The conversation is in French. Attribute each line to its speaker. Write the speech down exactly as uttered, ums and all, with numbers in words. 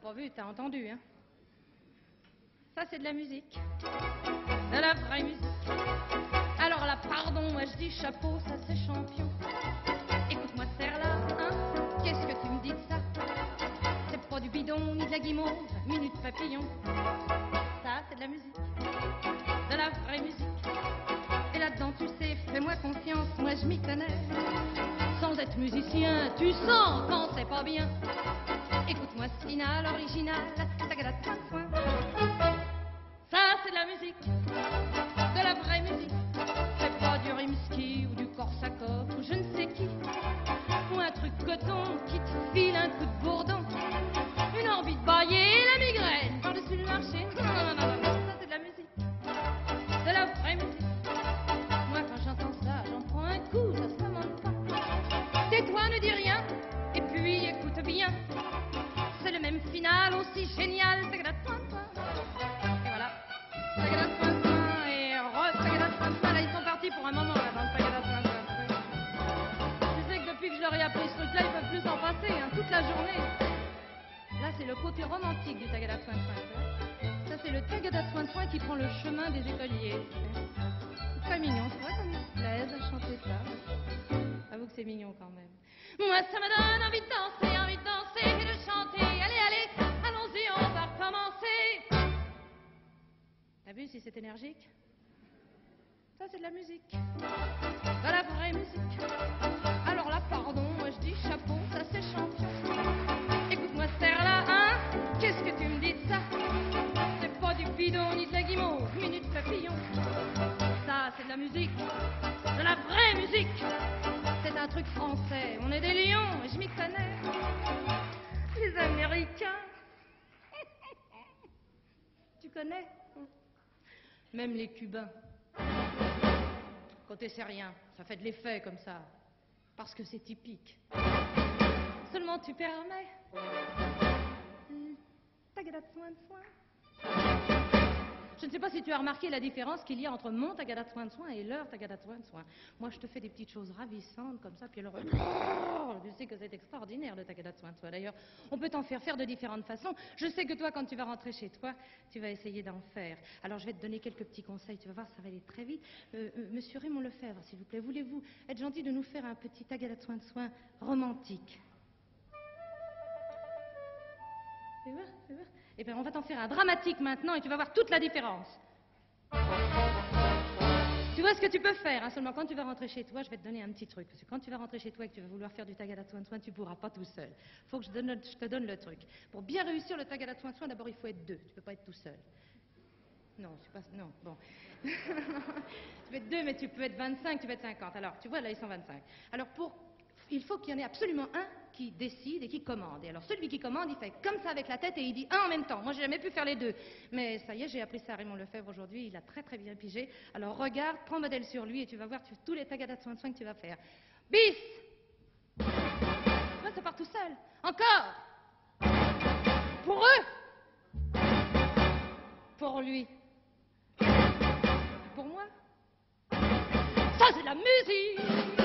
Speaker 1: pas vu, t'as entendu, hein. Ça, c'est de la musique. De la vraie musique. Alors là, pardon, moi je dis chapeau, ça c'est champion. Écoute-moi, serre-là, hein. Qu'est-ce que tu me dis de ça? C'est pas du bidon, ni de la guimauve, minute papillon. Ça, c'est de la musique. De la vraie musique. Et là-dedans, tu sais, fais-moi confiance, moi je m'y connais. Sans être musicien, tu sens quand c'est pas bien. Écoute-moi ce final original, tagada point point. Ça c'est de la musique, de la vraie musique. C'est pas du Rimsky ou du Korsakov ou je ne sais qui. Ou un truc coton qui te file un coup de bourdon. Une envie de bailler la migraine par-dessus le marché. Non, non, non, non, ça c'est de la musique, de la vraie musique. Moi quand j'entends ça, j'en prends un coup, ça se commande pas. Tais-toi, ne dis rien, et puis écoute bien. C'est le même final aussi génial. Tagada point point. Et voilà. Tagada point point et re tagada point point. Là ils sont partis pour un moment là dans le tagada point point. Tu sais que depuis que je leur ai appris ce truc-là, ils peuvent plus s'en passer, hein, toute la journée. Là c'est le côté romantique du tagada point point. Ça c'est le tagada point point qui prend le chemin des écoliers. C'est très mignon, c'est vrai comme ils se plaisent à chanter ça. Avoue que c'est mignon quand même. Moi ça me donne envie de danser, envie de danser et de chanter. Allez, allez, allons-y, on va recommencer. T'as vu si c'est énergique? Ça c'est de la musique, de la vraie musique. Alors là, pardon, moi je dis chapeau, ça c'est champion. Écoute-moi serre-là, hein. Qu'est-ce que tu me dis de ça? C'est pas du bidon ni de la guimauve, minute papillon. Ça c'est de la musique, de la vraie musique. C'est un truc français, on est des lions, et je m'y connais. Les Américains. Tu connais? Même les Cubains. Côté c'est rien, ça fait de l'effet comme ça. Parce que c'est typique. Seulement tu permets. Tagada point point. Je ne sais pas si tu as remarqué la différence qu'il y a entre mon tagada point point et leur tagada point point. Moi, je te fais des petites choses ravissantes comme ça, puis alors, tu sais que c'est extraordinaire le tagada point point. D'ailleurs, on peut t'en faire faire de différentes façons. Je sais que toi, quand tu vas rentrer chez toi, tu vas essayer d'en faire. Alors, je vais te donner quelques petits conseils. Tu vas voir, ça va aller très vite. Euh, euh, Monsieur Raymond Lefebvre, s'il vous plaît, voulez-vous être gentil de nous faire un petit tagada point point romantique? Tu vois, tu vois. Eh bien, on va t'en faire un dramatique maintenant et tu vas voir toute la différence. Tu vois ce que tu peux faire, hein, seulement quand tu vas rentrer chez toi, je vais te donner un petit truc. Parce que quand tu vas rentrer chez toi et que tu vas vouloir faire du tagada point point, tu ne pourras pas tout seul. Il faut que je, donne, je te donne le truc. Pour bien réussir le tagada point point, d'abord, il faut être deux. Tu ne peux pas être tout seul. Non, je suis pas... Non, bon. Tu peux être deux, mais tu peux être vingt-cinq, tu peux être cinquante. Alors, tu vois, là, ils sont vingt-cinq. Alors, pour... il faut qu'il y en ait absolument un qui décide et qui commande. Et alors, celui qui commande, il fait comme ça avec la tête et il dit un en même temps. Moi, j'ai jamais pu faire les deux. Mais ça y est, j'ai appris ça à Raymond Lefebvre aujourd'hui. Il a très, très bien pigé. Alors, regarde, prends modèle sur lui et tu vas voir tu, tous les tagada point point que tu vas faire. Bis! Là, ça part tout seul. Encore! Pour eux! Pour lui. Pour moi? Ça, c'est de la musique!